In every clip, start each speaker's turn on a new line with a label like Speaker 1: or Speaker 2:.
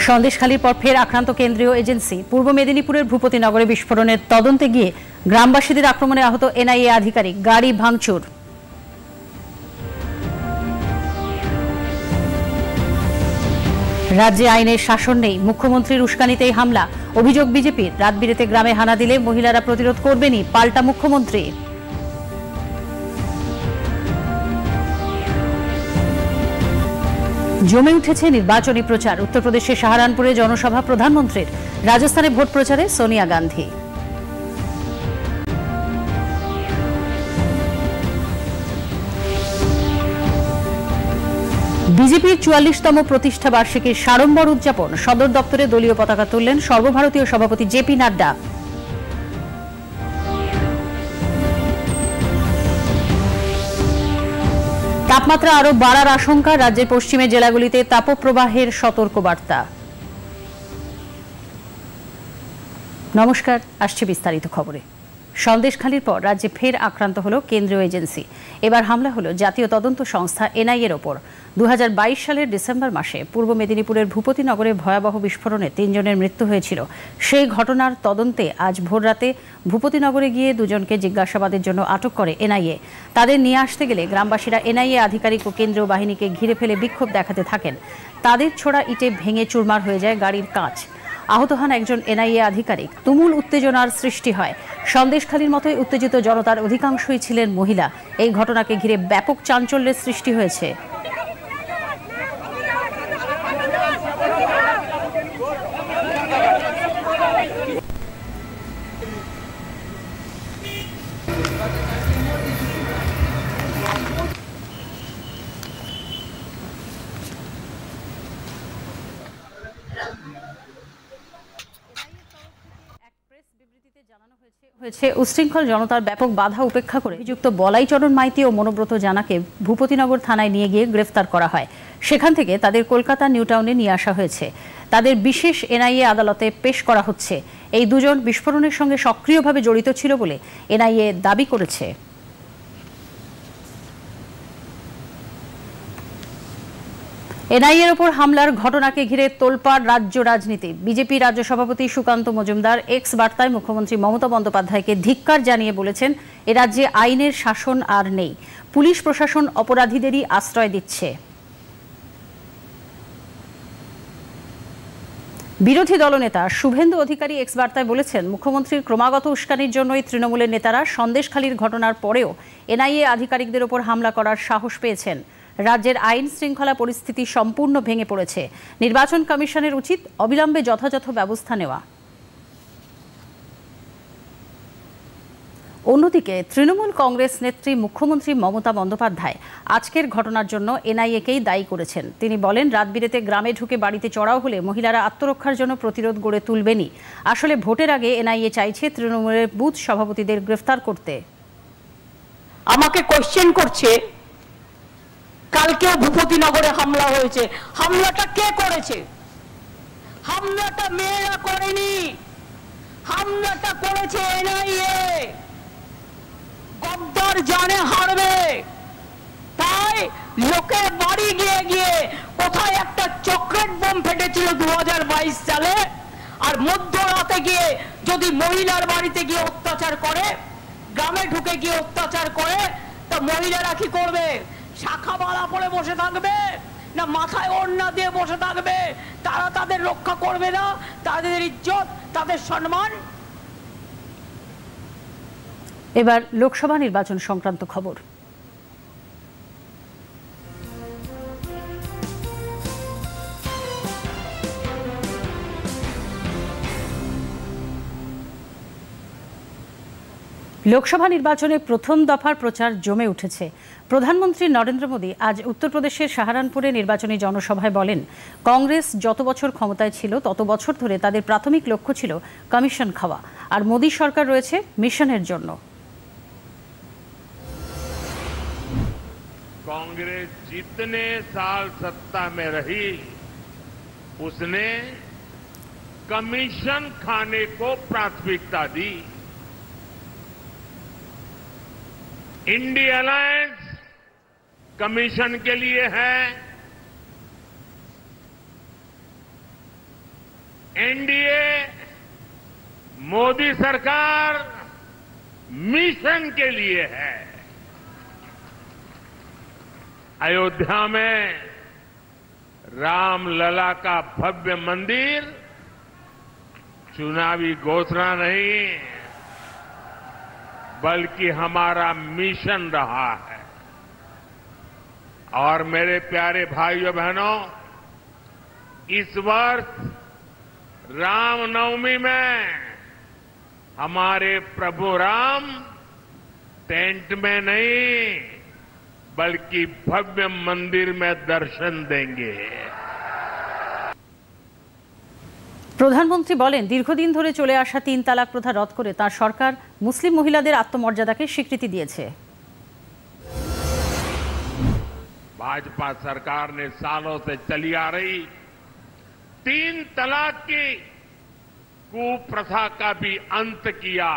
Speaker 1: সন্দেশখালীর পর ফের আক্রান্ত কেন্দ্রীয় এজেন্সি। পূর্ব মেদিনীপুরের ভূপতিনগরে বিস্ফোরণের তদন্তে গিয়ে গ্রামবাসীদের আক্রমণে আহত এনআইএ আধিকারিক, গাড়ি ভাঙচুর। রাজ্যে আইনের শাসন নেই, মুখ্যমন্ত্রীর উস্কানিতেই হামলা। অভিযোগ বিজেপির। রাত বিরেতে গ্রামে হানা দিলে মহিলারা প্রতিরোধ করবেনই, পাল্টা মুখ্যমন্ত্রী। জমে উঠেছে নির্বাচনী প্রচার। উত্তরপ্রদেশের সাহারানপুরে জনসভা প্রধানমন্ত্রীর। রাজস্থানে ভোট প্রচারে সোনিয়া গান্ধী। বিজেপির ৪৪তম প্রতিষ্ঠা বার্ষিকীর সাড়ম্বর উদযাপন। সদর দপ্তরে দলীয় পতাকা তুললেন সর্বভারতীয় সভাপতি জেপি নাড্ডা। তাপমাত্রা আরো বাড়ার আশঙ্কা। রাজ্যের পশ্চিমের জেলাগুলিতে তাপপ্রবাহের সতর্কবার্তা। নমস্কার, আসছে বিস্তারিত খবরে। সন্দেশখালীর পর রাজ্যে ফের আক্রান্ত হল কেন্দ্রীয় এজেন্সি। এবার হামলা হলো জাতীয় তদন্ত সংস্থা এনআইএর ওপর। ২০২২ সালের ডিসেম্বর মাসে পূর্ব মেদিনীপুরের ভূপতিনগরে ভয়াবহ বিস্ফোরণে ৩ জনের মৃত্যু হয়েছিল। সেই ঘটনার তদন্তে আজ ভোররাতে ভূপতিনগরে গিয়ে দুজনকে জিজ্ঞাসাবাদের জন্য আটক করে এনআইএ। তাদের নিয়ে আসতে গেলে গ্রামবাসীরা এনআইএ আধিকারিক ও কেন্দ্রীয় বাহিনীকে ঘিরে ফেলে বিক্ষোভ দেখাতে থাকেন। তাদের ছোড়া ইটে ভেঙে চুরমার হয়ে যায় গাড়ির কাঁচ। আহত হন একজন এনআইএ আধিকারিক। তুমুল উত্তেজনার সৃষ্টি হয়। সন্দেশখালীর মতোই উত্তেজিত জনতার অধিকাংশই ছিলেন মহিলা। এই ঘটনাকে ঘিরে ব্যাপক চাঞ্চল্যের সৃষ্টি হয়েছে। হয়েছে উচ্ছৃঙ্খল জনতার ব্যাপক বাধা উপেক্ষা করে অভিযুক্ত বলাইচরণ মাইতি ও মনোব্রত জানাকে ভূপতিনগর থানায় নিয়ে গিয়ে গ্রেফতার করা হয়। সেখান থেকে তাদের কলকাতা নিউ টাউনে নিয়ে আসা হয়েছে। তাদের বিশেষ এনআইএ আদালতে পেশ করা হচ্ছে। এই দুজন বিস্ফোরণের সঙ্গে সক্রিয়ভাবে জড়িত ছিল বলে এনআইএ দাবি করেছে। এনআইএর ওপর হামলার ঘটনাকে ঘিরে তোলপাড় রাজ্য রাজনীতি। বিজেপি রাজ্য সভাপতি সুকান্ত মজুমদার এক্স বার্তায় মুখ্যমন্ত্রী মমতা বন্দ্যোপাধ্যায়কে ধিক্কার জানিয়ে বলেছেন, এ রাজ্যে আইনের শাসন আর নেই, পুলিশ প্রশাসন অপরাধীদেরই আশ্রয় দিচ্ছে। বিরোধী দলনেতা শুভেন্দু অধিকারী এক্স বার্তায় বলেছেন, মুখ্যমন্ত্রীর ক্রমাগত উস্কানির জন্যই তৃণমূলের নেতারা সন্দেশখালীর ঘটনার পরেও এনআইএ আধিকারিকদের ওপর হামলা করার সাহস পেয়েছেন। রাজ্যের আইন শৃঙ্খলা পরিস্থিতি সম্পূর্ণ ভেঙে পড়েছে। নির্বাচন কমিশনের উচিত অবিলম্বে যথাযথ ব্যবস্থা নেওয়া। অন্যদিকে তৃণমূল কংগ্রেস নেত্রী মুখ্যমন্ত্রী মমতা বন্দ্যোপাধ্যায় আজকের ঘটনার জন্য এনআইএকেই দায়ী করেছেন। তিনি বলেন, রাত বিরেতে গ্রামে ঢুকে বাড়িতে চড়াও হলে মহিলারা আত্মরক্ষার জন্য প্রতিরোধ গড়ে তুলবেনই। আসলে ভোটের আগে এনআইএ চাইছে তৃণমূলের বুথ সভাপতিদের গ্রেফতার করতে।
Speaker 2: আমাকে কোশ্চেন করছে, কালকেও ভূপতিনগরে হামলা হয়েছে, হামলাটা কে করেছে? হামলাটা মেয়েরা করেনি, হামলাটা করেছে এনআইএ। গদ্দার জানে হারবে, তাই লোকের বাড়ি গিয়ে গিয়ে কোথায় একটা চকলেট বোম ফেটেছিল 2022 সালে, আর মধ্যরাতে গিয়ে যদি মহিলার বাড়িতে গিয়ে অত্যাচার করে, গ্রামে ঢুকে গিয়ে অত্যাচার করে, তা মহিলারা কি করবে? শাখা বালা পরে বসে থাকবে না মাথায় ওড়না দিয়ে বসে থাকবে? তারা তাদের রক্ষা করবে না, তাদের ইজ্জত, তাদের সম্মান।
Speaker 1: এবার লোকসভা নির্বাচন সংক্রান্ত খবর। লোকসভা নির্বাচনে প্রথম দফার প্রচার জমে উঠেছে। প্রধানমন্ত্রী নরেন্দ্র মোদী আজ উত্তরপ্রদেশের সাহারানপুরে নির্বাচনী জনসভায় বলেন, কংগ্রেস যত বছর ক্ষমতায় ছিল তত বছর ধরে তাদের প্রাথমিক লক্ষ্য ছিল কমিশন খাওয়া, আর মোদী সরকার রয়েছে মিশনের জন্য।
Speaker 3: कांग्रेस जितने साल सत्ता में रही उसने कमीशन खाने को प्राथमिकता दी। इंडिया अलायंस कमीशन के लिए है, एनडीए मोदी सरकार मिशन के लिए है। अयोध्या में रामलला का भव्य मंदिर चुनावी घोषणा नहीं बल्कि हमारा मिशन रहा है। और मेरे प्यारे भाइयों बहनों, इस वर्ष रामनवमी में हमारे प्रभु राम टेंट में नहीं बल्कि भव्य मंदिर में दर्शन देंगे।
Speaker 1: প্রধানমন্ত্রী বলেন, দীর্ঘদিন ধরে চলে আসা 3 তালাক প্রথা রদ করে তার সরকার মুসলিম মহিলাদের আত্মমর্যাদাকে স্বীকৃতি দিয়েছে।
Speaker 3: भाजपा सरकार ने सालों से चली आ रही 3 तलाक की कुप्रथा का भी अंत किया।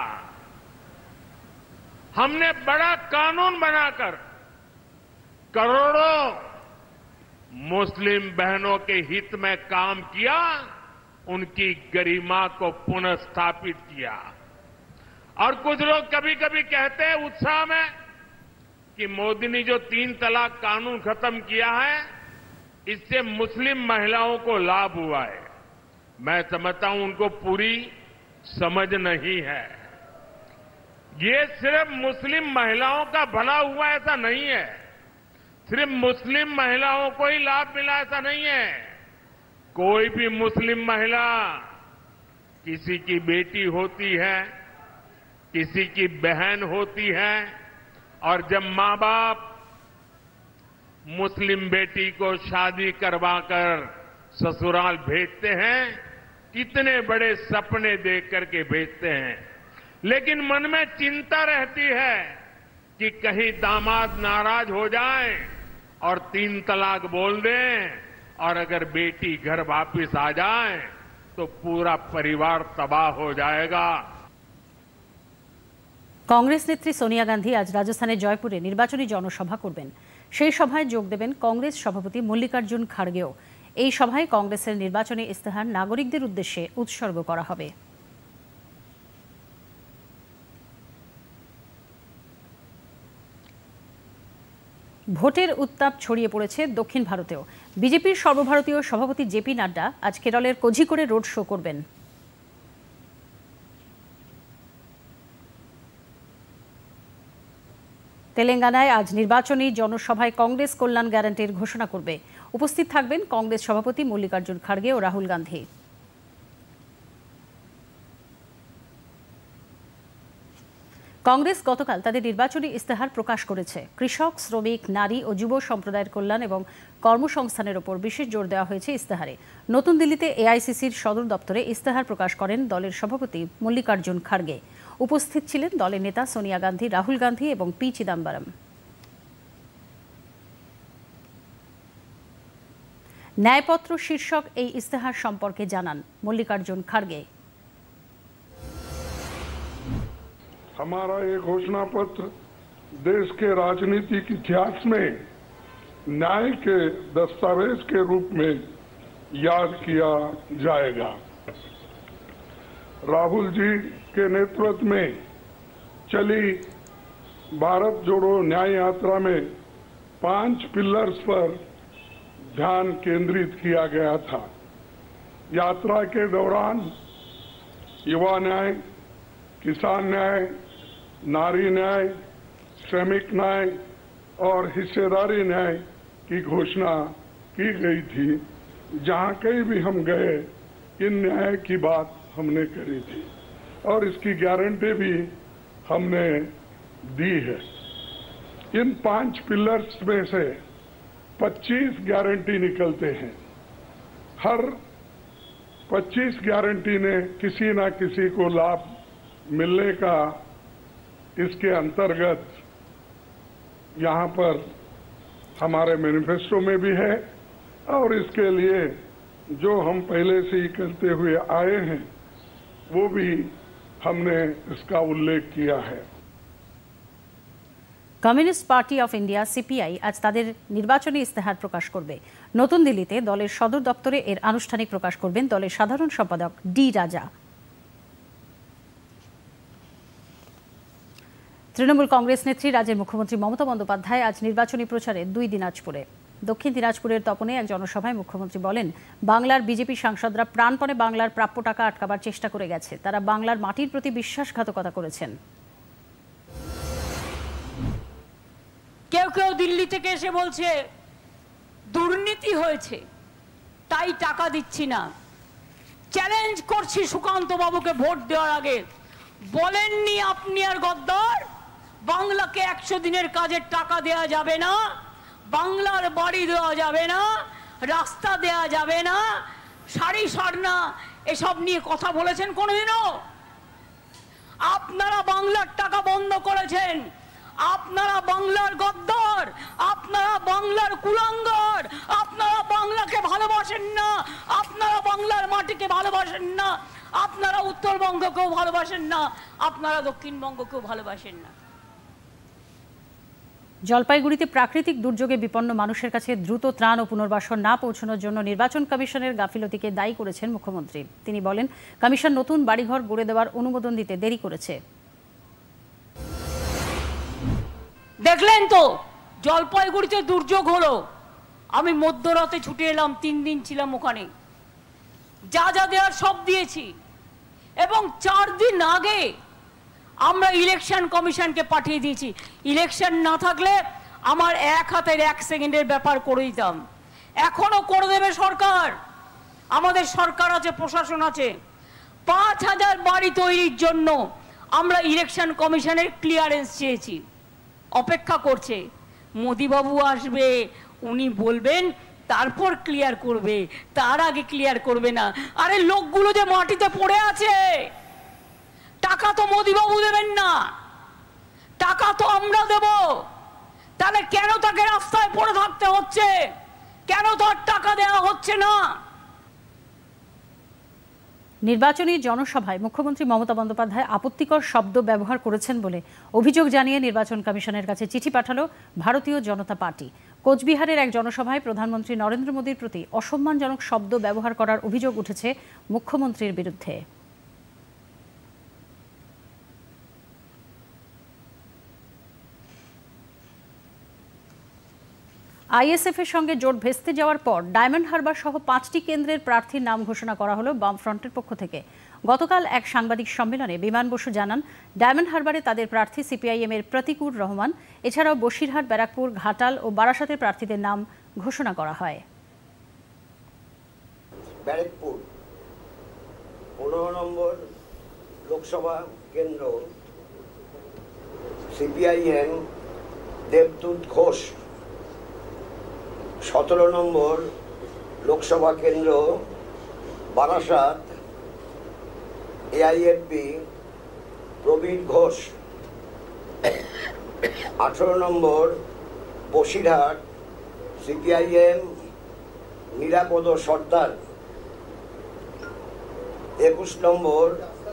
Speaker 3: हमने बड़ा कानून बनाकर करोड़ों मुस्लिम बहनों के हित में काम किया, उनकी गरिमा को पुनः स्थापित किया। और कुछ लोग कभी कभी कहते हैं उत्साह में कि मोदी ने जो 3 तलाक कानून खत्म किया है इससे मुस्लिम महिलाओं को लाभ हुआ है। मैं समझता हूं उनको पूरी समझ नहीं है। ये सिर्फ मुस्लिम महिलाओं का भला हुआ ऐसा नहीं है, सिर्फ मुस्लिम महिलाओं को ही लाभ मिला ऐसा नहीं है। कोई भी मुस्लिम महिला किसी की बेटी होती है, किसी की बहन होती है, और जब मां बाप मुस्लिम बेटी को शादी करवाकर ससुराल भेजते हैं, कितने बड़े सपने देख करके भेजते हैं, लेकिन मन में चिंता रहती है कि कहीं दामाद नाराज हो जाए और 3 तलाक बोल दें, और अगर बेटी घर वापस आ जाए तो पूरा परिवार तबाह हो जाएगा।
Speaker 1: কংগ্রেস নেত্রী সোনিয়া গান্ধী আজ রাজস্থানের জয়পুরে নির্বাচনী জনসভা করবেন। সেই সভায় যোগ দেবেন কংগ্রেস সভাপতি মল্লিকার্জুন খাড়গেও। এই সভায় কংগ্রেসের নির্বাচনী ইস্তেহার নাগরিকদের উদ্দেশ্যে উৎসর্গ করা হবে। ভোটের উত্তাপ ছড়িয়ে পড়েছে দক্ষিণ ভারতেও। বিজেপির সর্বভারতীয় সভাপতি জেপি নাড্ডা আজ কেরলের কোঝিকোড়ে রোড শো করবেন। তেলেঙ্গানায় আজ নির্বাচনী জনসভায় কংগ্রেস কল্যাণ গ্যারান্টির ঘোষণা করবে। উপস্থিত থাকবেন কংগ্রেস সভাপতি মল্লিকার্জুন খাড়গে ও রাহুল গান্ধী। কংগ্রেস গতকাল তাদের নির্বাচনী ইস্তেহার প্রকাশ করেছে। কৃষক, শ্রমিক, নারী ও যুব সম্প্রদায়ের কল্যাণ এবং কর্মসংস্থানের ওপর বিশেষ জোর দেওয়া হয়েছে ইস্তেহারে। নতুন দিল্লিতে এআইসিসির সদর দপ্তরে ইস্তেহার প্রকাশ করেন দলের সভাপতি মল্লিকার্জুন খাড়গে। উপস্থিত ছিলেন দলের নেতা সোনিয়া গান্ধী, রাহুল গান্ধী এবং পি চিদাম্বরম। ন্যায়পত্র শীর্ষক এই ইস্তেহার সম্পর্কে জানান মল্লিকার্জুন খাড়গে।
Speaker 4: हमारा ये घोषणा पत्र देश के राजनीतिक इतिहास में न्याय के दस्तावेज के रूप में याद किया जाएगा। राहुल जी के नेतृत्व में चली भारत जोड़ो न्याय यात्रा में 5 पिलर्स पर ध्यान केंद्रित किया गया था। यात्रा के दौरान युवा न्याय, किसान न्याय, नारी न्याय, श्रमिक न्याय और हिस्सेदारी न्याय की घोषणा की गई थी। जहां कहीं भी हम गए इन न्याय की बात हमने करी थी और इसकी गारंटी भी हमने दी है। इन 5 पिलर्स में से 25 गारंटी निकलते हैं। हर 25 गारंटी ने किसी न किसी को लाभ मिलने का इसके अंतर्गत यहाँ पर हमारे मैनिफेस्टो में भी है और इसके लिए जो हम पहले से ही करते हुए आए हैं वो भी हमने इसका उल्लेख किया है।
Speaker 1: Communist Party of India CPI আজ তাদের নির্বাচনী ইস্তেহার প্রকাশ করবে। নতুন দিল্লিতে দলের সদর দপ্তরে এর আনুষ্ঠানিক প্রকাশ করবেন দলের সাধারণ সম্পাদক ডি রাজা। তৃণমূল কংগ্রেস নেত্রী রাজ্যের মুখ্যমন্ত্রী মমতা বন্দ্যোপাধ্যায় আজ নির্বাচনী প্রচারে 2 দিনাজপুরে। দক্ষিণ দিনাজপুরের তপনে এক জনসভায় মুখ্যমন্ত্রী বলেন, বাংলার বিজেপি সাংসদরা প্রাণপণে বাংলার প্রাপ্য টাকা আটকাবার চেষ্টা করে গেছে। তারা বাংলার মাটির প্রতি বিশ্বাসঘাতকতা করেছেন।
Speaker 2: কেউ কেউ দিল্লি থেকে এসে বলছে দুর্নীতি হয়েছে তাই টাকা দিচ্ছি না। চ্যালেঞ্জ করছি সুকান্ত বাবুকে ভোট দেওয়ার আগে, বলেননি আপনি আর গদ্দার বাংলাকে 100 দিনের কাজের টাকা দেয়া যাবে না, বাংলার বাড়ি দেওয়া যাবে না, রাস্তা দেয়া যাবে না, শাড়ি সারনা এসব নিয়ে কথা বলেছেন কোনোদিনও? আপনারা বাংলার টাকা বন্ধ করেছেন, আপনারা বাংলার গদ্দার, আপনারা বাংলার কুলাঙ্গার, আপনারা বাংলাকে ভালোবাসেন না, আপনারা বাংলার মাটিকে ভালোবাসেন না, আপনারা উত্তরবঙ্গকেও ভালোবাসেন না, আপনারা দক্ষিণবঙ্গকেও ভালোবাসেন না।
Speaker 1: জলপাইগুড়িতে প্রাকৃতিক দুর্যোগে বিপন্ন মানুষের কাছে দ্রুত ত্রাণ ও পুনর্বাসন না পৌঁছানোর জন্য নির্বাচন কমিশনের গাফিলতিকে দায়ী করেছেন মুখ্যমন্ত্রী। তিনি বলেন, কমিশন নতুন বাড়িঘর গড়ে দেওয়ার অনুমোদন দিতে দেরি করেছে।
Speaker 2: দেখলেন তো জলপাইগুড়িতে দুর্যোগ হলো, আমি মধ্যরাতে ছুটে এলাম, 3 দিন ছিলাম ওখানে, যা যা দেওয়ার সব দিয়েছি। এবং 4 দিন আগে আমরা ইলেকশন কমিশনকে পাঠিয়ে দিয়েছি। ইলেকশন না থাকলে আমার 1 হাতের 1 সেকেন্ডের ব্যাপার করে দিতাম। এখনো করে দেবে সরকার, আমাদের সরকার আছে, প্রশাসন আছে। 5000 বাড়ি তৈরির জন্য আমরা ইলেকশন কমিশনের ক্লিয়ারেন্স চেয়েছি, অপেক্ষা করছে। মোদিবাবু আসবে, উনি বলবেন, তারপর ক্লিয়ার করবে, তার আগে ক্লিয়ার করবে না। আরে লোকগুলো যে মাটিতে পড়ে আছে, টাকা তো মোদিবাবু দেবেন না, টাকা তো আমরা দেব। তাহলে কেন তাকে রাস্তায় পড়ে থাকতে হচ্ছে? কেন তার টাকা দেওয়া হচ্ছে না?
Speaker 1: নির্বাচনী জনসভায় মুখ্যমন্ত্রী মমতা বন্দ্যোপাধ্যায় আপত্তিকর শব্দ ব্যবহার করেছেন বলে অভিযোগ জানিয়ে নির্বাচন কমিশনের কাছে চিঠি পাঠালো ভারতীয় জনতা পার্টি। কোচবিহারের এক জনসভায় প্রধানমন্ত্রী নরেন্দ্র মোদীর প্রতি অসম্মানজনক শব্দ ব্যবহার করার অভিযোগ উঠেছে মুখ্যমন্ত্রীর বিরুদ্ধে। আইএসএফ এর সঙ্গে জোট ভেস্তে যাওয়ার পর ডায়মন্ড হারবার সহ 5টি কেন্দ্রের প্রার্থীর নাম ঘোষণা করা হলো বামফ্রন্টের পক্ষ থেকে। গতকাল এক সাংবাদিক সম্মেলনে বিমান বসু জানান, ডায়মন্ড হারবারে তাদের প্রার্থী সিপিআইএম এর প্রতীকুর রহমান, এছাড়াও বসিরহাট, ব্যারাকপুর, ঘাটাল ও বারাসাতের প্রার্থীদের নাম ঘোষণা করা হয়।
Speaker 5: ব্যারাকপুর 15 নম্বর লোকসভা কেন্দ্র সিপিআইএম দেবদূত ঘোষ, 17 নম্বর লোকসভা কেন্দ্র বারাসাত এআইএফপি প্রবীর ঘোষ, 18 নম্বর বসিরহাট সিপিআইএম নিরাপদ সর্দার, 21 নম্বর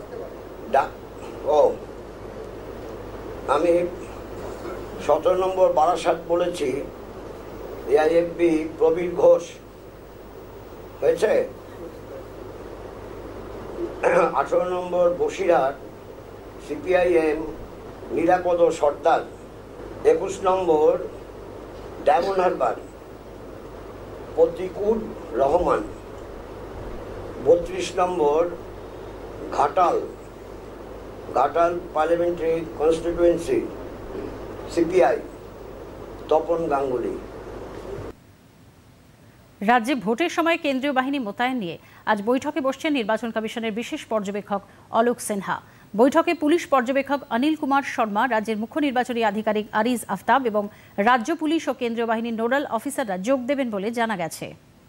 Speaker 5: আমি 17 নম্বর বারাসাত বলেছি, এআইএফপি প্রবীর ঘোষ হয়েছে। 18 নম্বর বসিরহাট সিপিআইএম নিরাপদ সর্দার, 21 নম্বর ডায়মন্ড হারবার প্রতীকুর রহমান, 32 নম্বর Ghatal parliamentary constituency CPI Tapan Ganguly.
Speaker 1: রাজ্যে ভোটের সময় কেন্দ্রীয় বাহিনী মোতায়েন নিয়ে আজ বৈঠকে বসছেন নির্বাচন কমিশনের বিশেষ পর্যবেক্ষক অলোক সিনহা। বৈঠকে পুলিশ পর্যবেক্ষক অনিল কুমার শর্মা, রাজ্যের মুখ্য নির্বাচনী আধিকারিক আরিজ আফতাব এবং রাজ্য পুলিশ ও কেন্দ্রীয় বাহিনীর নোডাল অফিসাররা যোগ দেবেন বলে জানা গেছে।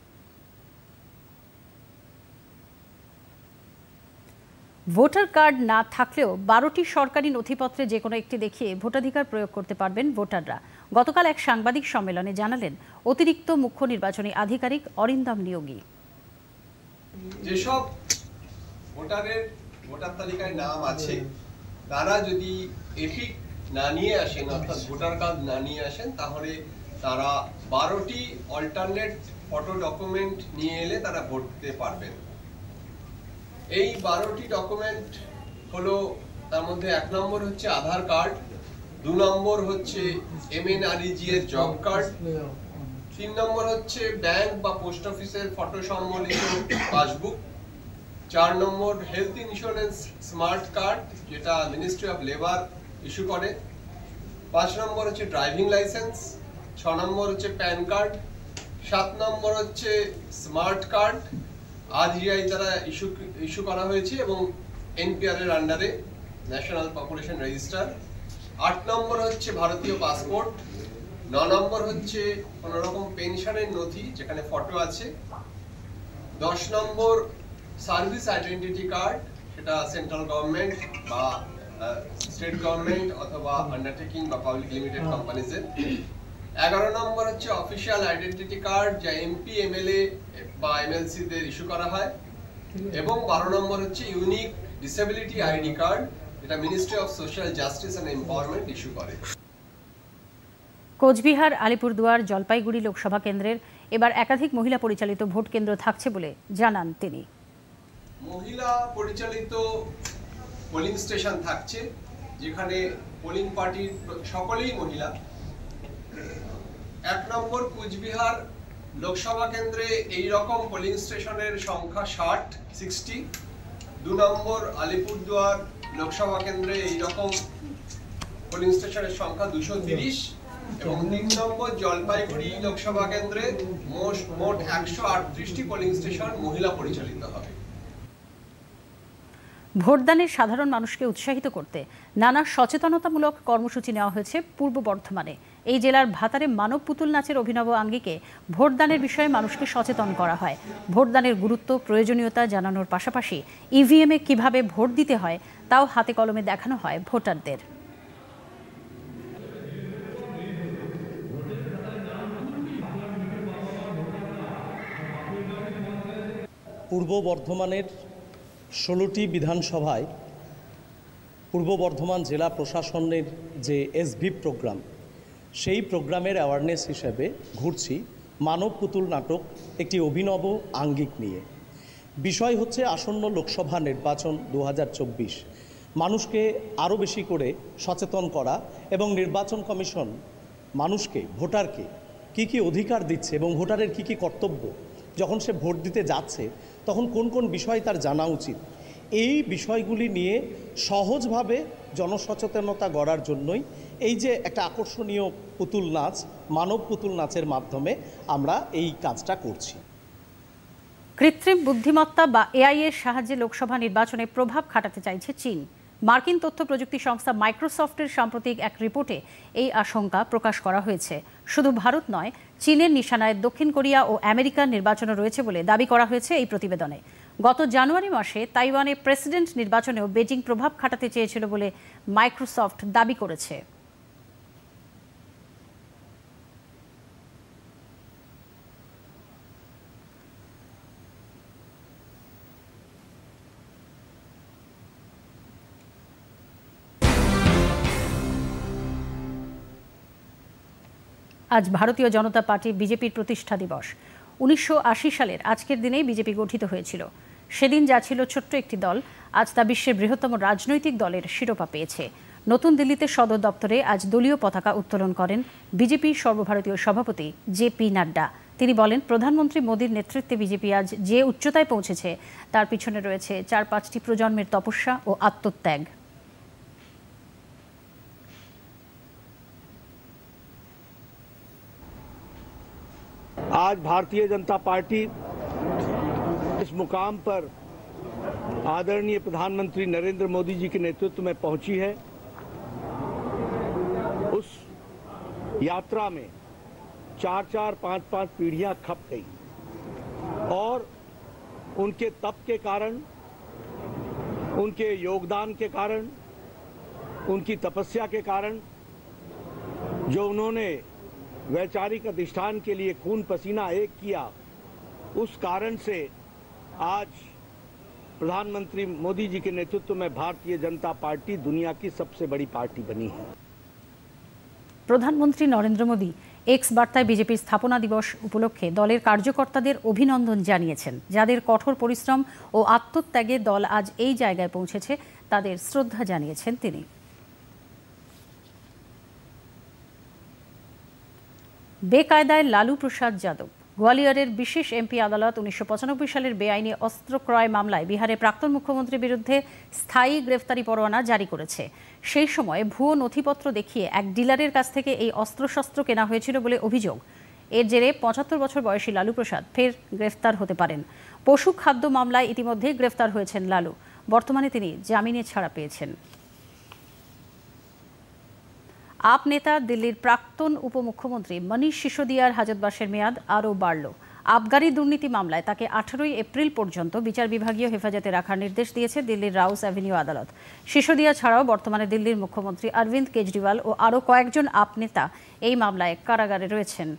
Speaker 1: ভোটার কার্ড না থাকলেও 12টি সরকারি নথিপত্রে যে কোনো একটি দেখিয়ে ভোটাধিকার প্রয়োগ করতে পারবেন ভোটাররা। গতকাল এক সাংবাদিক সম্মেলনে জানালেন অতিরিক্ত মুখ্য নির্বাচনী আধিকারিক অরিন্দম নিয়োগী।
Speaker 6: যেসব ভোটার তালিকায় নাম আছে তারা যদি এপিক না নিয়ে আসেন, অর্থাৎ ভোটার কার্ড না নিয়ে আসেন, তাহলে তারা 12টি অল্টারনেট ফটো ডকুমেন্ট নিয়ে এলে তারা ভোট দিতে পারবেন। এই 12টি ডকুমেন্ট হলো, তার মধ্যে 1 নম্বর হচ্ছে আধার কার্ড, 2 নম্বর হচ্ছে MNREG এর জব কার্ড, 3 নম্বর হচ্ছে ব্যাংক বা পোস্ট অফিসের ফটো সম্বলিত পাসবুক, 4 নম্বর হেলথ ইন্স্যুরেন্স স্মার্ট কার্ড যেটা মিনিস্ট্রি অফ লেবার ইস্যু করে, 5 নম্বর হচ্ছে ড্রাইভিং লাইসেন্স, 6 নম্বর হচ্ছে প্যান কার্ড, 7 নম্বর হচ্ছে স্মার্ট কার্ড আরজিআই দ্বারা ইস্যু করা হয়েছে এবং NPR এর আন্ডারে ন্যাশনাল পপুলেশন রেজিস্টার, 8 নম্বর হচ্ছে ভারতীয় পাসপোর্ট, 9 নম্বর হচ্ছে কোন রকম পেনশনের নথি যেখানে ফটো আছে, 10 নম্বর সার্ভিস আইডেন্টিটি কার্ড, সেটা সেন্ট্রাল গভর্নমেন্ট বা স্টেট গভর্নমেন্ট অথবা আন্ডারটেকিং বা পাবলিক লিমিটেড কোম্পানিজের, 11 নম্বর হচ্ছে অফিশিয়াল আইডেন্টিটি কার্ড যা MP MLA বা MLC দের ইস্যু করা হয়, এবং 12 নম্বর হচ্ছে ইউনিক ডিসেবিলিটি আইডি কার্ড যেটা ministry of social justice and empowerment issue করে।
Speaker 1: কোচবিহার, আলিপুরদুয়ার, জলপাইগুড়ি লোকসভা কেন্দ্রের এবার একাধিক মহিলা পরিচালিত ভোট কেন্দ্র থাকছে বলে জানান তিনি।
Speaker 6: মহিলা পরিচালিত পোলিং স্টেশন থাকছে যেখানে পোলিং পার্টির সকলেই মহিলা। 1 নম্বর কোচবিহার লোকসভা কেন্দ্রে এই রকম পোলিং স্টেশনের সংখ্যা 60। 2 নম্বর আলিপুরদুয়ার লোকসভা কেন্দ্রে এই রকম পোলিং স্টেশনের সংখ্যা 230 এবং 3 নম্বর জলপাইগুড়ি লোকসভা কেন্দ্রে মোট 138টি পোলিং স্টেশন মহিলা পরিচালিত হবে।
Speaker 1: ভোটদানে সাধারণ মানুষকে উৎসাহিত করতে নানা সচেতনতামূলক কর্মসূচি নেওয়া হয়েছে পূর্ব বর্ধমানে। এই জেলার ভাতারে মানব পুতুল নাচের অভিনব আঙ্গিকে ভোটদানের বিষয়ে মানুষকে সচেতন করা হয়। ভোটদানের গুরুত্ব, প্রয়োজনীয়তা জানানোর পাশাপাশি EVM-এ কিভাবে ভোট দিতে হয় তাও হাতে কলমে দেখানো হয় ভোটারদের।
Speaker 7: পূর্ব বর্ধমানের 16টি বিধানসভায় পূর্ব বর্ধমান জেলা প্রশাসনের যে SVIP প্রোগ্রাম, সেই প্রোগ্রামের অ্যাওয়ারনেস হিসেবে ঘুরছি মানব পুতুল নাটক একটি অভিনব আঙ্গিক নিয়ে। বিষয় হচ্ছে আসন্ন লোকসভা নির্বাচন 2024, মানুষকে আরও বেশি করে সচেতন করা এবং নির্বাচন কমিশন মানুষকে, ভোটারকে কী কী অধিকার দিচ্ছে এবং ভোটারের কী কী কর্তব্য, যখন সে ভোট দিতে যাচ্ছে তখন কোন কোন বিষয় তার জানা উচিত, এই বিষয়গুলি নিয়ে সহজভাবে জনসচেতনতা গড়ার জন্যই এই যে একটা আকর্ষণীয় পুতুল নাচ, মানব পুতুল নাচের মাধ্যমে আমরা এই কাজটা করছি।
Speaker 1: কৃত্রিম বুদ্ধিমত্তা বা AI এর সাহায্যে লোকসভা নির্বাচনে প্রভাব খাটাতে চাইছে চীন। মার্কিন তথ্য প্রযুক্তি সংস্থা মাইক্রোসফটের সাম্প্রতিক এক রিপোর্টে এই আশঙ্কা প্রকাশ করা হয়েছে। শুধু ভারত নয়, চীনের নিশানায় দক্ষিণ কোরিয়া ও আমেরিকার নির্বাচনও রয়েছে বলে দাবি করা হয়েছে এই প্রতিবেদনে। গত জানুয়ারি মাসে তাইওয়ানে প্রেসিডেন্ট নির্বাচনেও বেজিং প্রভাব খাটাতে চেয়েছিল বলে মাইক্রোসফট দাবি করেছে। আজ ভারতীয় জনতা পার্টি বিজেপির প্রতিষ্ঠা দিবস। 1980 সালের আজকের দিনেই বিজেপি গঠিত হয়েছিল। সেদিন যা ছিল ছোট্ট একটি দল, আজ তা বিশ্বের বৃহত্তম রাজনৈতিক দলের শিরোপা পেয়েছে। নতুন দিল্লিতে সদর দপ্তরে আজ দলীয় পতাকা উত্তোলন করেন বিজেপির সর্বভারতীয় সভাপতি JP নাড্ডা। তিনি বলেন, প্রধানমন্ত্রী মোদীর নেতৃত্বে বিজেপি আজ যে উচ্চতায় পৌঁছেছে তার পিছনে রয়েছে 4-5টি প্রজন্মের তপস্যা ও আত্মত্যাগ।
Speaker 8: आज भारतीय जनता पार्टी इस मुकाम पर आदरणीय प्रधानमंत्री नरेंद्र मोदी जी के नेतृत्व में पहुंची है। उस यात्रा में 4-4, 5-5 पीढ़ियां खप गई और उनके तप के कारण, उनके योगदान के कारण, उनकी तपस्या के कारण, जो उन्होंने वैचारिक अधिष्ठान के लिए खून पसीना एक किया, उस कारण से आज प्रधानमंत्री मोदी जी के नेतृत्व में भारतीय जनता पार्टी दुनिया की सबसे बड़ी पार्टी बनी है।
Speaker 1: প্রধানমন্ত্রী নরেন্দ্র মোদী এক্স বার্তায় বিজেপির স্থাপনা দিবস উপলক্ষে দলের কার্যকর্তাদের অভিনন্দন জানিয়েছেন। যাদের কঠোর পরিশ্রম ও আত্মত্যাগে দল আজ এই জায়গায় পৌঁছেছে তাদের শ্রদ্ধা জানিয়েছেন তিনি। বেকায়দায় লালু প্রসাদ যাদব। গোয়ালিয়রের বিশেষ এমপি আদালত 1995 সালের বেআইনি অস্ত্র ক্রয় মামলায় বিহারের প্রাক্তন মুখ্যমন্ত্রীর বিরুদ্ধে স্থায়ী গ্রেফতারি পরোয়ানা জারি করেছে। সেই সময় ভুয়ো নথিপত্র দেখিয়ে এক ডিলারের কাছ থেকে এই অস্ত্রশস্ত্র কেনা হয়েছিল বলে অভিযোগ। এর জেরে 75 বছর বয়সী লালু প্রসাদ ফের গ্রেফতার হতে পারেন। পশু খাদ্য মামলায় ইতিমধ্যে গ্রেফতার হয়েছেন লালু। বর্তমানে তিনি জামিনে ছাড়া পেয়েছেন। আপ নেতা দিল্লির প্রাক্তন উপমুখ্যমন্ত্রী মনীষ সিসোদিয়ার হাজতবাসের মেয়াদ আরও বাড়ল। আবগারি দুর্নীতি মামলায় তাকে 18 এপ্রিল পর্যন্ত বিচার বিভাগীয় হেফাজতে রাখার নির্দেশ দিয়েছে দিল্লির রাউস অ্যাভিনিউ আদালত। সিসোদিয়া ছাড়াও বর্তমানে দিল্লির মুখ্যমন্ত্রী অরবিন্দ কেজরিওয়াল ও আরও কয়েকজন আপ নেতা এই মামলায় কারাগারে রয়েছেন।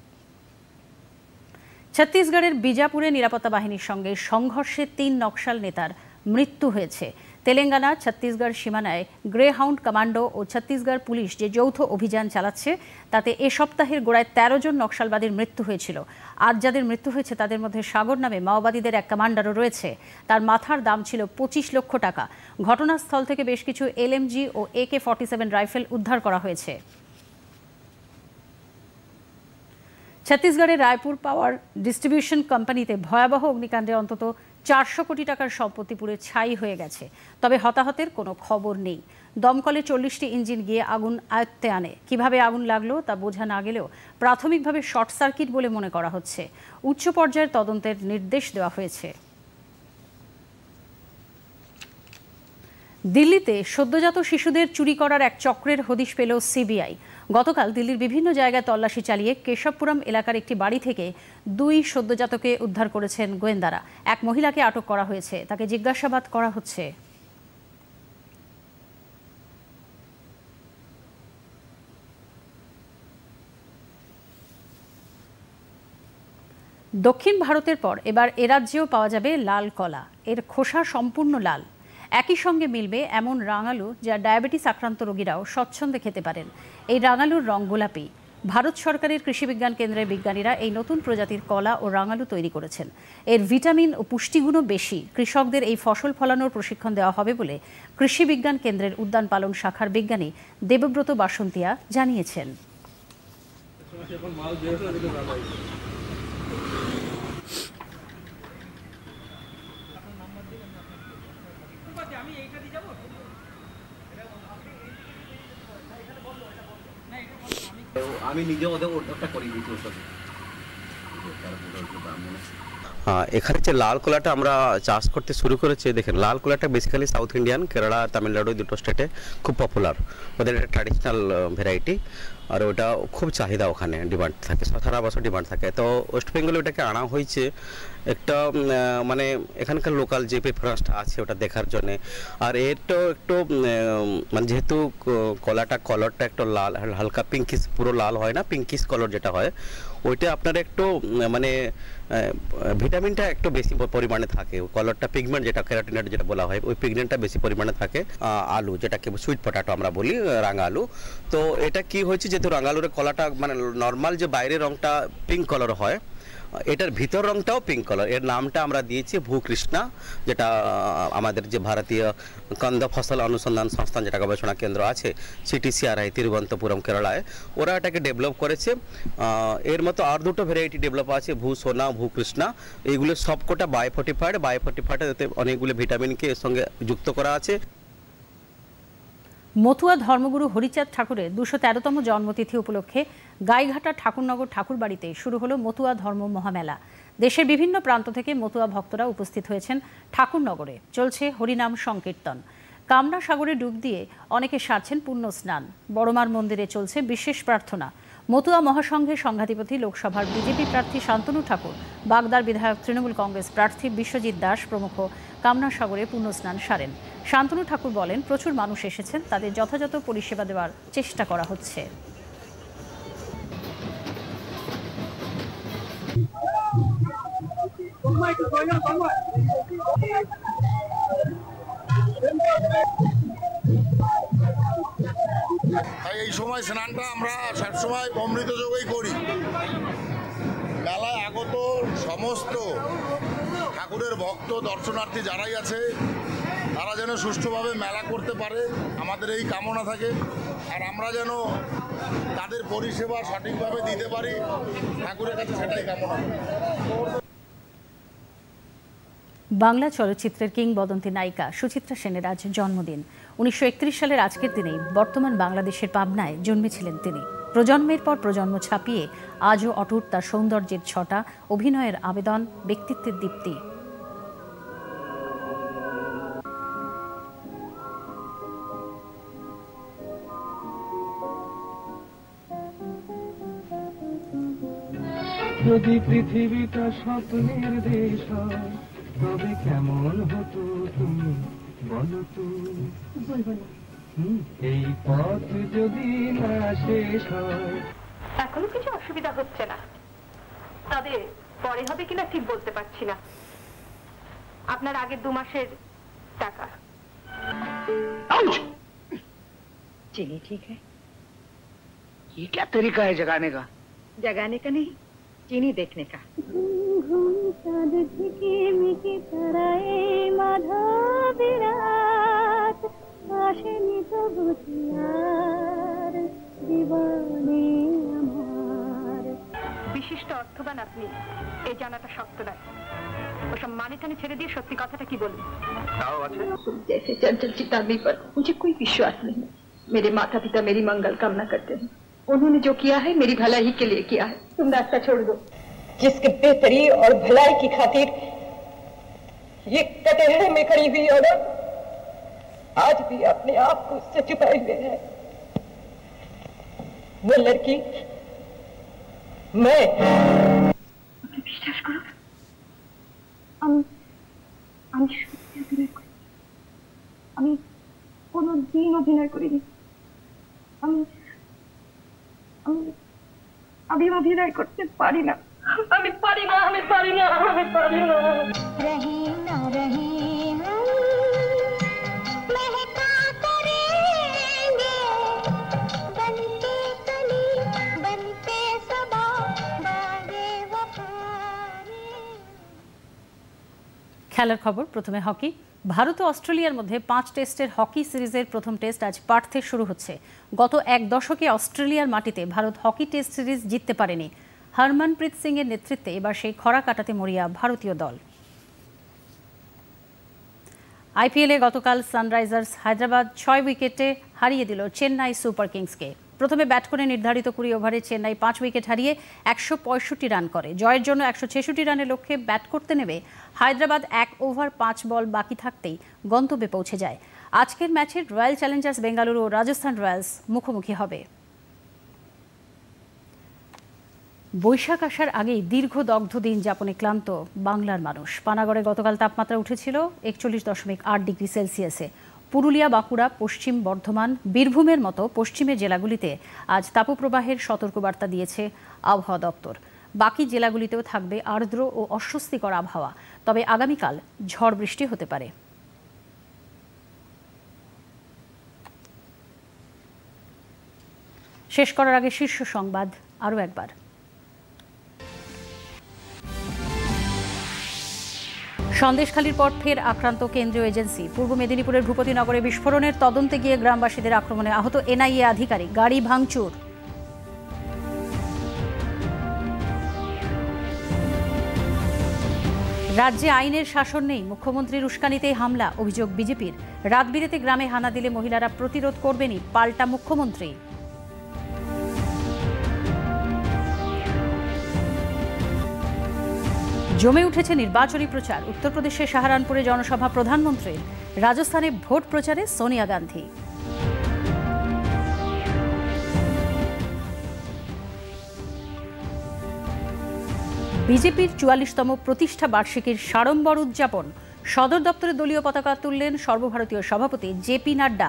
Speaker 1: ছত্তিশগড়ের বিজাপুরে নিরাপত্তা বাহিনীর সঙ্গে সংঘর্ষে 3 নকশাল নেতার মৃত্যু হয়েছে। তেলেঙ্গানা ছত্তিশগড় সীমানায় গ্রে হাউন্ড কমান্ডো ও ছত্তিশগড় পুলিশ যে যৌথ অভিযান চালাচ্ছে তাতে এ সপ্তাহের গোড়ায় 13 জন নকশালবাদীর মৃত্যু হয়েছিল। আজ যাদের মৃত্যু হয়েছে তাদের মধ্যে সাগর নামে মাওবাদীদের এক কমান্ডারও রয়েছে। তার মাথার দাম ছিল 25 লক্ষ টাকা। ঘটনাস্থল থেকে বেশ কিছু LMG ও AK-47 রাইফেল উদ্ধার করা হয়েছে। ছত্তিশগড়ের রায়পুর পাওয়ার ডিস্ট্রিবিউশন কোম্পানিতে ভয়াবহ অগ্নিকাণ্ডে অন্তত 400 কোটি টাকার সম্পত্তি পুড়ে ছাই হয়ে গেছে। তবে হতাহতের কোনো খবর নেই। দমকলে 40টি ইঞ্জিন গিয়ে আগুন আয়ত্তে আনে। কিভাবে আগুন লাগলো তা বোঝা না গেলেও প্রাথমিকভাবে শর্ট সার্কিট বলে মনে করা হচ্ছে। উচ্চ পর্যায়ের তদন্তের নির্দেশ দেওয়া হয়েছে। দিল্লিতে সদ্যজাত শিশুদের চুরি করার এক চক্রের হদিশ পেল সিবিআই। গতকাল দিল্লির বিভিন্ন জায়গায় তল্লাশি চালিয়ে কেশবপুরম এলাকার একটি বাড়ি থেকে 2 সদ্যজাতকে উদ্ধার করেছেন গোয়েন্দারা। এক মহিলাকে আটক করা হয়েছে, তাকে জিজ্ঞাসাবাদ করা হচ্ছে। দক্ষিণ ভারতের পর এবার এ রাজ্যেও পাওয়া যাবে লাল কলা। এর খোসা সম্পূর্ণ লাল। একই সঙ্গে মিলবে এমন রাঙালু যা ডায়াবেটিস আক্রান্ত রোগীরাও স্বচ্ছন্দে খেতে পারেন। এই রাঙালুর রং গোলাপি। ভারত সরকারের কৃষি বিজ্ঞান কেন্দ্রের বিজ্ঞানীরা এই নতুন প্রজাতির কলা ও রাঙালু তৈরি করেছেন। এর ভিটামিন ও পুষ্টিগুণও বেশি। কৃষকদের এই ফসল ফলানোর প্রশিক্ষণ দেওয়া হবে বলে কৃষি বিজ্ঞান কেন্দ্রের উদ্যান পালন শাখার বিজ্ঞানী দেবব্রত বাসন্তিয়া জানিয়েছেন।
Speaker 9: আমি নিজে ওদের ওটা করে দিচ্ছি ওষুধ। এখানে যে লাল কলাটা আমরা চাষ করতে শুরু করেছি, দেখেন লাল কলাটা বেসিক্যালি সাউথ ইন্ডিয়ান, কেরালা আর তামিলনাড়ু দুটো স্টেটে খুব পপুলার। ওদের একটা ট্র্যাডিশনাল ভ্যারাইটি, আর ওটা খুব চাহিদা, ওখানে ডিমান্ড থাকে, সারা বছর ডিমান্ড থাকে। তো ওয়েস্ট বেঙ্গলে ওটাকে আনা হয়েছে একটা মানে এখানকার লোকাল যে প্রেফারেন্সটা আছে ওটা দেখার জন্যে। আর এরটাও একটু মানে যেহেতু কলাটা কালারটা একটু লাল, হালকা পিঙ্কিশ, পুরো লাল হয় না, পিঙ্কিশ কালার যেটা হয় ওইটা আপনার একটু মানে ভিটামিনটা একটু বেশি পরিমাণে থাকে। কালারটা পিগমেন্ট যেটা ক্যারোটিনয়েড যেটা বলা হয় ওই পিগমেন্টটা বেশি পরিমাণে থাকে। আলু যেটাকে সুইট পটাটো আমরা বলি, রাঙা আলু। তো এটা কি হয়েছে, যেহেতু রাঙালুর কলাটা মানে নর্মাল যে বাইরের রংটা পিঙ্ক কালার হয়, এটার ভিতর রংটাও পিঙ্ক কালার। এর নামটা আমরা দিয়েছি ভূকৃষ্ণা, যেটা আমাদের যে ভারতীয় কন্দ ফসল অনুসন্ধান সংস্থান যেটা গবেষণা কেন্দ্র আছে CTCRI তিরুবন্তপুরম কেরালায়, ওরা এটাকে ডেভেলপ করেছে। এর মতো আর দুটো ভ্যারাইটি ডেভেলপ আছে, ভূসোনা, ভূকৃষ্ণা। এইগুলো সবকটা বায়োফর্টিফাইড, এতে অনেকগুলো ভিটামিনকে এর সঙ্গে যুক্ত করা আছে।
Speaker 1: মতুয়া ধর্মগুরু হরিচাঁদ ঠাকুরের 213তম জন্মতিথি উপলক্ষে গাইঘাটা ঠাকুরনগর ঠাকুরবাড়িতে শুরু হলো মতুয়া ধর্ম মহামেলা। দেশের বিভিন্ন প্রান্ত থেকে মতুয়া ভক্তরা উপস্থিত হয়েছেন ঠাকুরনগরে। চলছে হরিনাম সংকীর্তন। কামনা সাগরে ডুব দিয়ে অনেকে সারছেন পুণ্য স্নান। বড়মার মন্দিরে চলছে বিশেষ প্রার্থনা। মতুয়া মহাসংঘের সংঘাধিপতি লোকসভার বিজেপি প্রার্থী শান্তনু ঠাকুর, বাগদার বিধায়ক তৃণমূল কংগ্রেস প্রার্থী বিশ্বজিৎ দাস প্রমুখ কামনা সাগরে পুণ্যস্নান সারেন। শান্তনু ঠাকুর বলেন, প্রচুর মানুষ এসেছেন, তাদের যথাযথ পরিষেবা দেওয়ার চেষ্টা করা হচ্ছে।
Speaker 10: তাই এই সময় স্নানটা আমরা সবসময় অমৃত যোগেই করি। মেলায় আগত সমস্ত ঠাকুরের ভক্ত দর্শনার্থী যারাই আছে তারা যেন সুষ্ঠুভাবে মেলা করতে পারে, আমাদের এই কামনা থাকে। আর আমরা যেন তাদের পরিষেবা সঠিকভাবে দিতে পারি, ঠাকুরের কাছে সেটাই কামনা করি।
Speaker 1: বাংলা চলচ্চিত্রের কিংবদন্তি নায়িকা সুচিত্রা সেনের আজ জন্মদিন। 1931 সালের আজকের দিনেই বর্তমান বাংলাদেশের পাবনায় জন্মেছিলেন তিনি। প্রজন্মের পর প্রজন্ম ছাপিয়ে আজও অটুট তার সৌন্দর্যের ছটা, অভিনয়ের আবেদন, ব্যক্তিত্বের দীপ্তি।
Speaker 11: যদি পৃথিবীটা স্বপ্নের দেশ হয় তবে কেমন হতো তুমি বলো তো। এই পথ যদি না শেষ হয়।
Speaker 12: এখনো কিছু অসুবিধা হচ্ছে না, তবে পরে হবে কিনা ঠিক বলতে পারছি না। আপনার আগের 2 মাসের টাকা।
Speaker 2: चीनी ठीक है? ये क्या तरीका है जगाने का?
Speaker 12: जगाने का नहीं, चीनी देखने का। বিশিষ্ট অর্থবান আপনি, এই জানাটা শক্ত নয়। ওসব মানে টানে ছেড়ে দিয়ে সত্যি কথাটা কি বলুন। जैसे चंचल चितामी पर मुझे कोई विश्वास नहीं। मेरे माता पिता मेरी मंगल कामना करते हैं। उन्होंने जो किया है मेरी भलाई के लिए किया है। तुम रास्ता छोड़ दो। जिसके बेहतरी और भलाई की खातिर ये कटहरे में खड़ी हुई औरत आज भी अपने आप को उससे छुपाए हुए है। वो लड़की मैं। বিশ্বাস করো, আমি সত্যি অভিনয় করি। আমি কোনোদিন অভিনয় করিনি। আমি অভিনয় করতে পারি না। আমি পারি না।
Speaker 1: খেলার খবর, প্রথমে হকি। ভারত ও অস্ট্রেলিয়ার মধ্যে 5 টেস্টের হকি সিরিজের প্রথম টেস্ট আজ পার্থে শুরু হচ্ছে। গত 1 দশকে অস্ট্রেলিয়ার মাটিতে ভারত হকি টেস্ট সিরিজ জিততে পারেনি। হরমনপ্রীত সিং এর নেতৃত্বে এবার সেই খরা কাটাতে মরিয়া ভারতীয় দল। আইপিএলে গতকাল সানরাইজার্স হায়দ্রাবাদ 6 উইকেটে হারিয়ে দিল চেন্নাই সুপার কিংসকে। প্রথমে ব্যাট করে নির্ধারিত 20 ওভারে চেন্নাই 5 উইকেট হারিয়ে 165 রান করে। জয়ের জন্য 166 রানের লক্ষ্যে ব্যাট করতে নেমে হায়দ্রাবাদ 1 ওভার 5 বল বাকি থাকতেই গন্তব্যে পৌঁছে যায়। আজকের ম্যাচে রয়্যাল চ্যালেঞ্জার্স বেঙ্গালুরু ও রাজস্থান রয়্যালস মুখোমুখি হবে। বৈশাখ আসার আগেই দীর্ঘ দগ্ধ দিন যাপনে ক্লান্ত বাংলার মানুষ। পানাগড়ে গতকাল তাপমাত্রা উঠেছিল 41.8 ডিগ্রি সেলসিয়াসে। পুরুলিয়া, বাঁকুড়া, পশ্চিম বর্ধমান, বীরভূমের মতো পশ্চিমের জেলাগুলিতে আজ তাপপ্রবাহের সতর্কবার্তা দিয়েছে আবহাওয়া দপ্তর। বাকি জেলাগুলিতেও থাকবে আর্দ্র ও অস্বস্তিকর আবহাওয়া, তবে আগামীকাল ঝড় বৃষ্টি হতে পারে। শেষ করার আগে শীর্ষ সংবাদ আরও একবার। সন্দেশখালীর পর ফের আক্রান্ত কেন্দ্রীয় এজেন্সি। পূর্ব মেদিনীপুরের ভূপতিনগরে বিস্ফোরণের তদন্তে গিয়ে গ্রামবাসীদের আক্রমণে আহত এনআইএ আধিকারিক, গাড়ি ভাঙচুর। রাজ্যে আইনের শাসন নেই, মুখ্যমন্ত্রীর উস্কানিতেই হামলা, অভিযোগ বিজেপির। রাত বিরেতে গ্রামে হানা দিলে মহিলারা প্রতিরোধ করবেনই, পাল্টা মুখ্যমন্ত্রী। জমে উঠেছে নির্বাচনী প্রচার। উত্তরপ্রদেশের সাহারানপুরে জনসভা প্রধানমন্ত্রীর। রাজস্থানে ভোট প্রচারে সোনিয়া গান্ধী। বিজেপির 44তম প্রতিষ্ঠা বার্ষিকীর সাড়ম্বর উদযাপন। সদর দপ্তরে দলীয় পতাকা তুললেন সর্বভারতীয় সভাপতি জেপি নাড্ডা।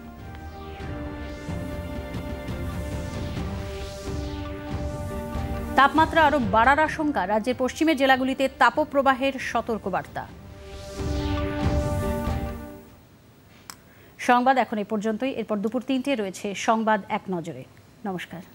Speaker 1: তাপমাত্রা আরও বাড়ার আশঙ্কা, রাজ্যের পশ্চিমের জেলাগুলিতে তাপপ্রবাহের সতর্কবার্তা। সংবাদ এখন এ পর্যন্তই। এরপর দুপুর 3টে রয়েছে সংবাদ এক নজরে। নমস্কার।